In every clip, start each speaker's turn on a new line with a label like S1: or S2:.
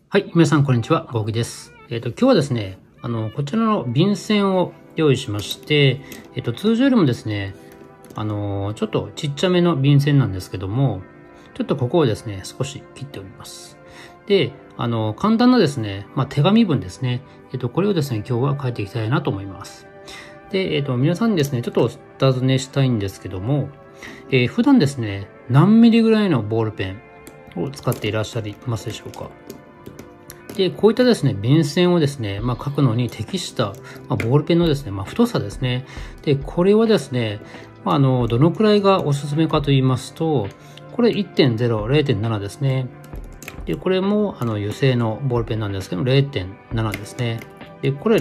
S1: はい、皆さんこんにちは、ゴーギです。今日はですね、こちらの便箋を用意しまして、通常よりもですね、ちょっとちっちゃめの便箋なんですけども、ちょっとここをですね、少し切っております。で、簡単なですね、手紙文ですね、これをですね、今日は書いていきたいなと思います。で、皆さんにですね、ちょっとお尋ねしたいんですけども、普段ですね、何ミリぐらいのボールペンを使っていらっしゃいますでしょうか。で、こういったですね、便箋をですね、書くのに適した、ボールペンのですね、太さですね。で、これはですね、どのくらいがおすすめかと言いますと、これ 1.0、0.7 ですね。で、これも油性のボールペンなんですけど、0.7 ですね。で、これ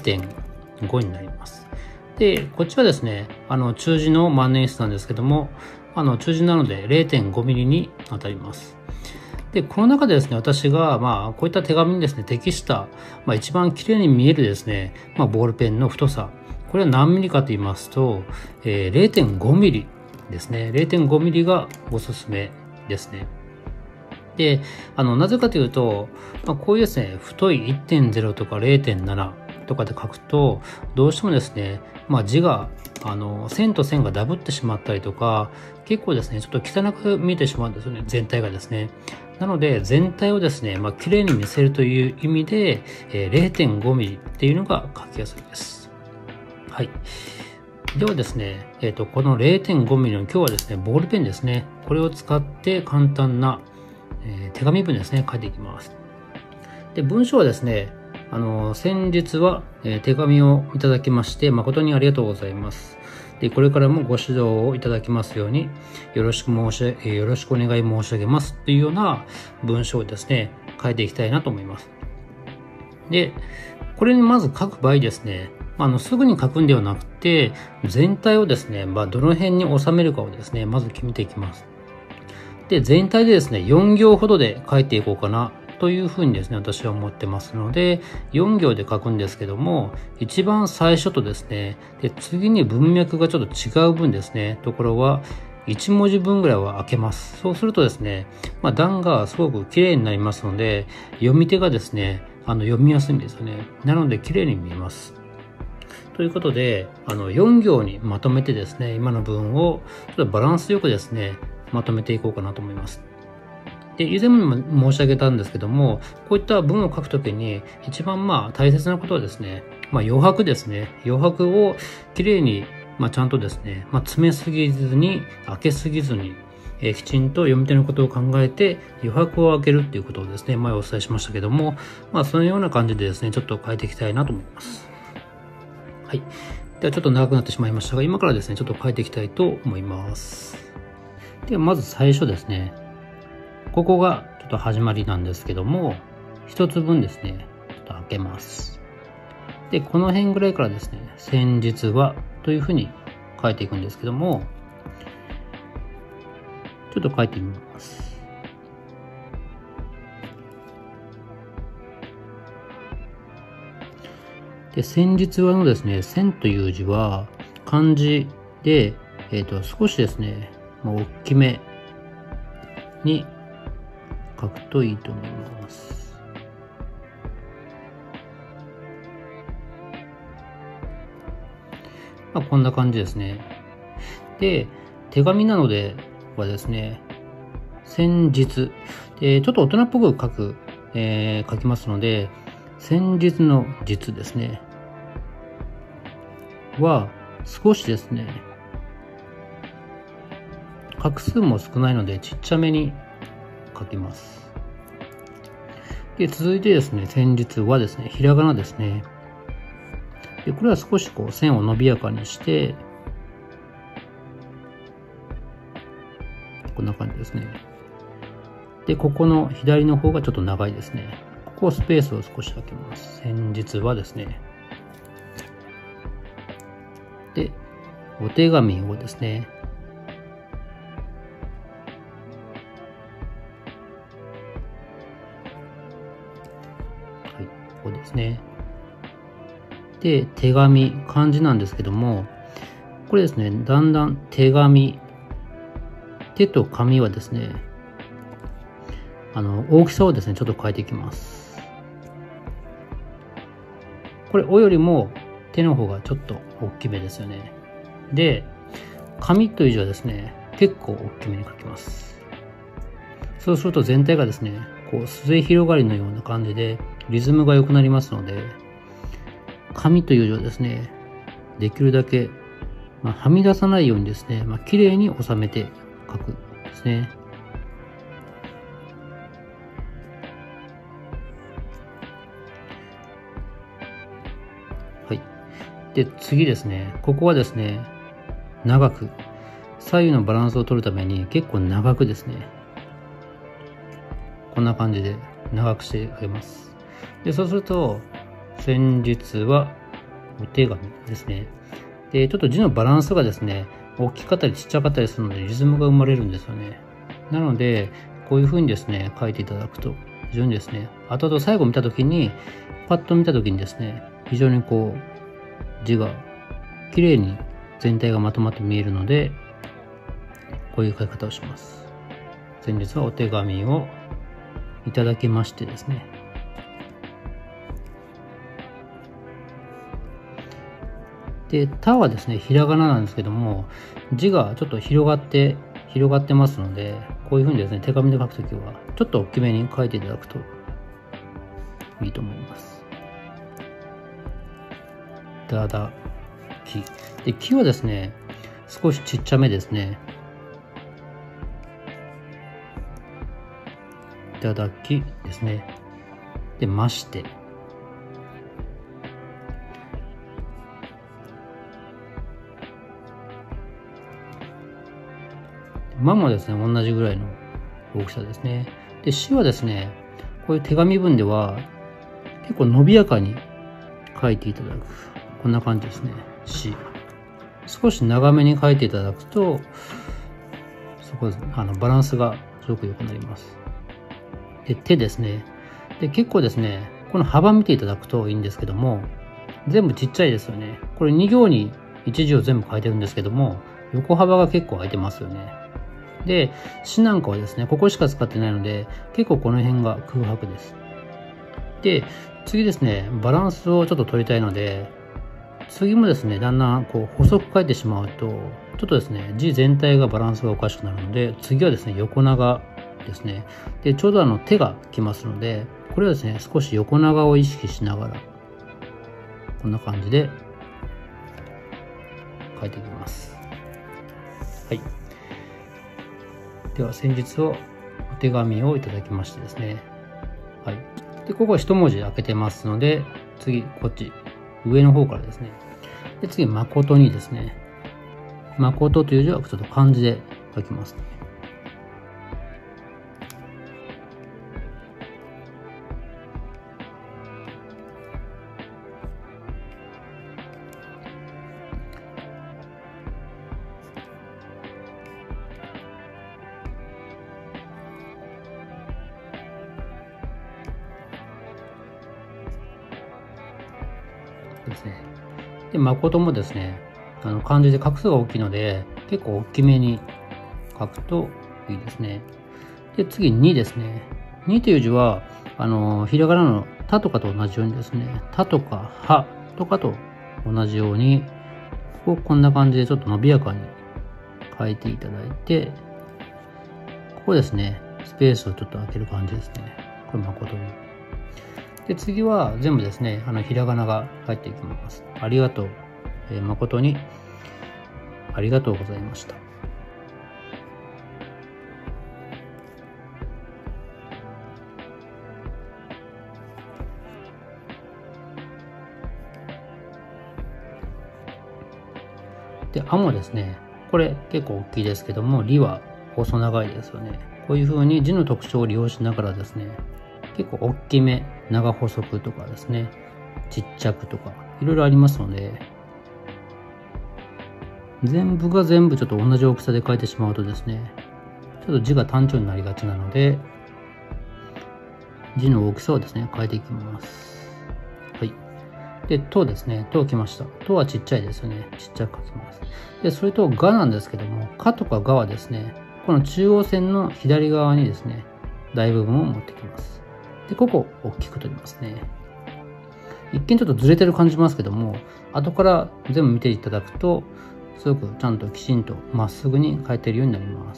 S1: 0.5 になります。で、こっちはですね、中字の万年筆なんですけども、中字なので 0.5 ミリに当たります。で、この中でですね、私が、こういった手紙にですね、適した、一番綺麗に見えるですね、ボールペンの太さ。これは何ミリかと言いますと、0.5 ミリですね。0.5 ミリがおすすめですね。で、なぜかというと、こういうですね、太い 1.0 とか 0.7 とかで書くと、どうしてもですね、字が、線と線がダブってしまったりとか、結構ですね、ちょっと汚く見えてしまうんですよね、全体がですね。なので、全体をですね、綺麗に見せるという意味で、0.5 ミリっていうのが書きやすいです。はい。ではですね、この 0.5 ミリの今日はですね、ボールペンですね。これを使って簡単な、手紙文ですね、書いていきます。で、文章はですね、先日は、手紙をいただきまして、誠にありがとうございます。で、これからもご指導をいただきますように、よろしくお願い申し上げます。というような文章をですね、書いていきたいなと思います。で、これにまず書く場合ですね、すぐに書くんではなくて、全体をですね、どの辺に収めるかをですね、まず決めていきます。で、全体でですね、4行ほどで書いていこうかなというふうにですね、私は思ってますので、4行で書くんですけども、一番最初とですね、で、次に文脈がちょっと違う文ですね、ところは、1文字分ぐらいは開けます。そうするとですね、段がすごく綺麗になりますので、読み手がですね、読みやすいんですよね。なので、綺麗に見えます。ということで、4行にまとめてですね、今の文をちょっとバランスよくですね、まとめていこうかなと思います。で、以前も申し上げたんですけども、こういった文を書くときに一番大切なことはですね、余白ですね。余白をきれいに、ちゃんとですね、詰めすぎずに、開けすぎずに、きちんと読み手のことを考えて余白を開けるっていうことをですね、前お伝えしましたけども、そのような感じでですね、ちょっと変えていきたいなと思います。はい。ではちょっと長くなってしまいましたが、今からですね、ちょっと変えていきたいと思います。ではまず最初ですね、ここがちょっと始まりなんですけども、一つ分ですね、ちょっと開けます。で、この辺ぐらいからですね、先日はというふうに書いていくんですけども、ちょっと書いてみます。で、先日はのですね、線という字は漢字で、少しですね、大きめに書くといいと思います。こんな感じですね。で、手紙なのではですね、先日。で、ちょっと大人っぽく書きますので、先日の実ですね。は、少しですね、画数も少ないのでちっちゃめに書きます。で、続いてですね、先日はですね、ひらがなですね。で、これは少し線を伸びやかにして、こんな感じですね。で、ここの左の方がちょっと長いですね。ここスペースを少し開けます。先日はですね。で、お手紙をですね。はい、ここですね。で、手紙、漢字なんですけども、これですね、だんだん手紙、手と紙はですね、大きさをですね、ちょっと変えていきます。 これ、およりも手の方がちょっと大きめですよね。で、紙という字はですね、結構大きめに書きます。そうすると全体がですね、こう、末広がりのような感じで、リズムが良くなりますので、紙という字はですね、できるだけ、はみ出さないようにですね、綺麗に収めて書くですね。はい。で、次ですね、ここはですね、長く、左右のバランスを取るために結構長くですね、こんな感じで長くしてあげます。で、そうすると、先日はお手紙ですね。で、ちょっと字のバランスがですね、大きかったりちっちゃかったりするのでリズムが生まれるんですよね。なので、こういう風にですね、書いていただくと、非常にですね、後々最後見たときに、パッと見たときにですね、非常にこう、字が綺麗に全体がまとまって見えるので、こういう書き方をします。先日はお手紙をいただきましてですね。で、たはですね、ひらがななんですけども、字がちょっと広がってますので、こういうふうにですね、手紙で書くときは、ちょっと大きめに書いていただくといいと思います。だだき。で、きはですね、少しちっちゃめですね。いただきですね。で、まして。まもですね、同じぐらいの大きさですね。で、しはですね、こういう手紙文では、結構伸びやかに書いていただく。こんな感じですね。し。少し長めに書いていただくと、そこ、バランスがすごく良くなります。で、手ですね。で、結構ですね、この幅見ていただくといいんですけども、全部ちっちゃいですよね。これ2行に1字を全部書いてるんですけども、横幅が結構空いてますよね。で、しなんかはですね、ここしか使ってないので、結構この辺が空白です。で、次ですね、バランスをちょっと取りたいので、次もですね、だんだんこう細く書いてしまうと、ちょっとですね、字全体がバランスがおかしくなるので、次はですね、横長ですね。で、ちょうど手が来ますので、これはですね、少し横長を意識しながら、こんな感じで書いていきます。はい。では、先日はお手紙をいただきましてですね。はい。で、ここは一文字開けてますので、次、こっち、上の方からですね。で、次、誠にですね。誠という字はちょっと漢字で書きます、ね。ですね。で、誠もですね、漢字で画数が大きいので、結構大きめに書くといいですね。で、次、にですね。にという字は、ひらがなのたとかと同じようにですね、たとかはとかと同じように、こんな感じでちょっと伸びやかに書いていただいて、ここですね、スペースをちょっと開ける感じですね。これ誠に。で、次は全部ですね、ひらがなが入っていきます。ありがとう。誠に、ありがとうございました。で、あもですね、これ結構大きいですけども、りは細長いですよね。こういう風に字の特徴を利用しながらですね、結構大きめ、長細くとかですね、ちっちゃくとか、いろいろありますので、全部が全部ちょっと同じ大きさで書いてしまうとですね、ちょっと字が単調になりがちなので、字の大きさをですね、変えていきます。はい。で、とですね、と来ました。とはちっちゃいですよね。ちっちゃく書きます。で、それとがなんですけども、かとかがはですね、この中央線の左側にですね、大部分を持ってきます。で、ここを大きく取りますね。 一見ちょっとずれてる感じますけども、後から全部見ていただくと、すごくちゃんときちんとまっすぐに書いてるようになります。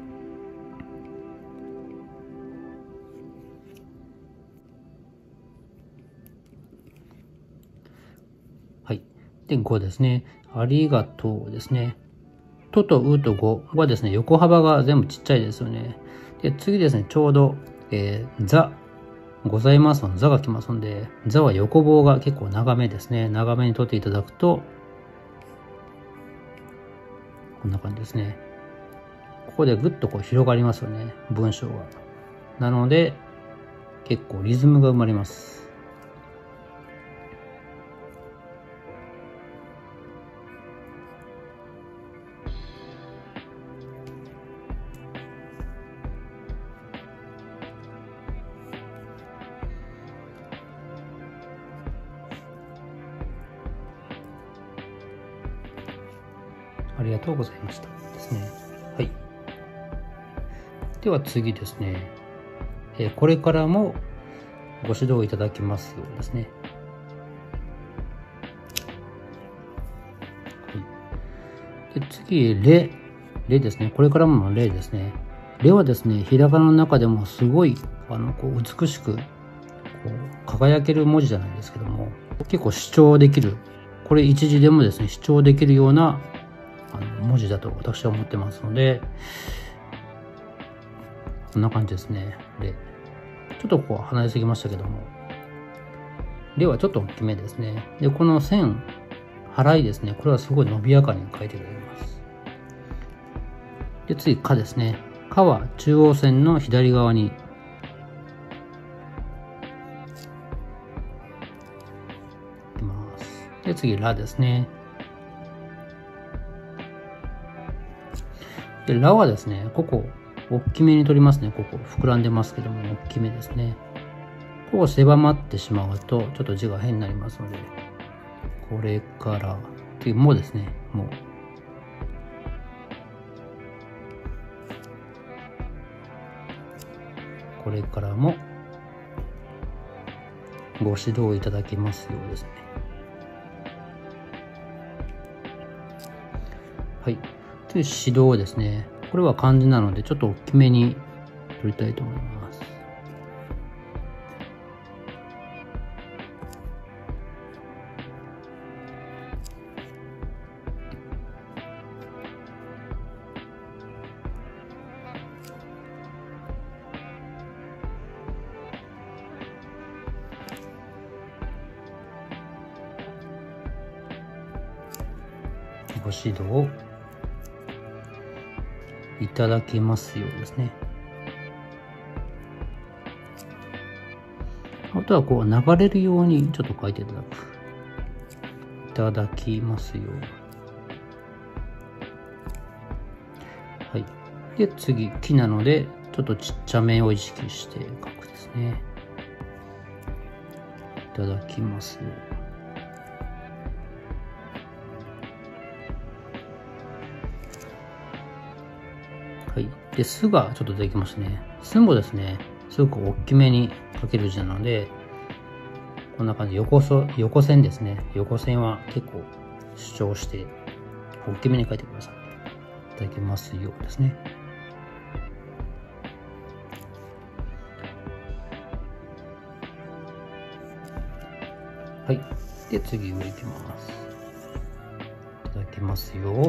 S1: はい。で、5ですね。ありがとうですね。ととうと5はですね、横幅が全部ちっちゃいですよね。で、次ですね、ちょうど、ザ、ございますのザが来ますので、ザは横棒が結構長めですね。長めに取っていただくと、こんな感じですね。ここでぐっとこう広がりますよね、文章が。なので、結構リズムが生まれます。ありがとうございましたですね。はい。では次ですね。これからもご指導いただきますようですね。はい。で次、レですね。これからものレですね。レはですね、ひらがなの中でもすごい、こう美しく、こう輝ける文字じゃないですけども、結構主張できる、これ一字でもですね、主張できるような文字だと私は思ってますので、こんな感じですね。レ。ちょっとこう離れすぎましたけども、レはちょっと大きめですね。で、この線、払いですね。これはすごい伸びやかに書いていただきます。で、次、かですね。かは中央線の左側にいきます。で、次、らですね。で、らはですね、ここ、大きめに取りますね。ここ、膨らんでますけども、大きめですね。ここ狭まってしまうと、ちょっと字が変になりますので、これから、次、もですね、も。これからも、ご指導いただきますようですね。はい。という指導ですね。これは漢字なので、ちょっと大きめに取りたいと思います。ご指導いただきますようですね。あとはこう流れるようにちょっと書いていただく。いただきますよ。はい。で、次、木なので、ちょっとちっちゃめを意識して書くですね。いただきますよ。はい。で、すがちょっとできましたね。すもですね、すごく大きめに書ける字なので、こんな感じ、横線ですね。横線は結構主張して、大きめに書いてください。いただきますよですね。はい。で、次上行きます。いただきますよ。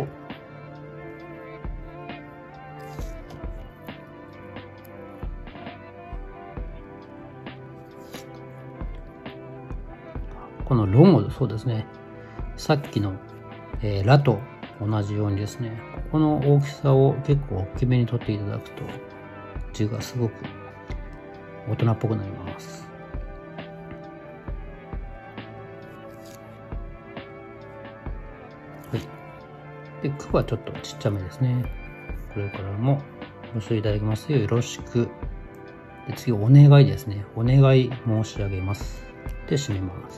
S1: このロもそうですね。さっきの、ラと同じようにですね、ここの大きさを結構大きめに取っていただくと、字がすごく大人っぽくなります。はい。で、くはちょっとちっちゃめですね。これからもご視聴いただきますようよろしく。で、次、お願いですね。お願い申し上げます。で、締めます。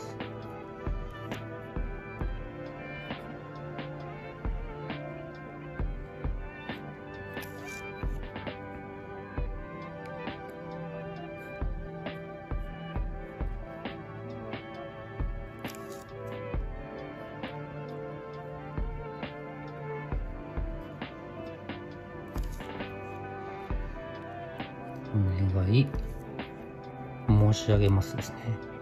S1: い申し上げますですね。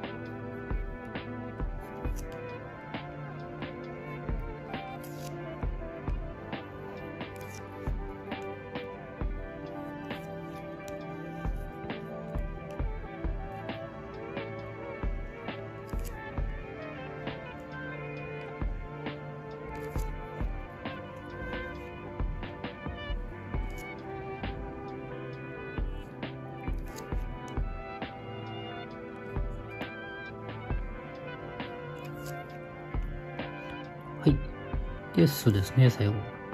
S1: はい。ですね、最後。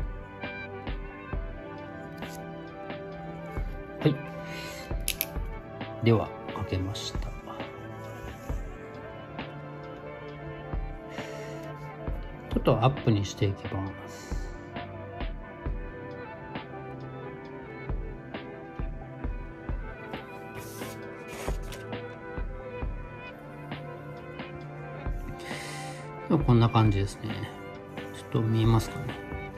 S1: はい。では、かけました。ちょっとアップにしていきます。こんな感じですね。ちょっと見えますかね。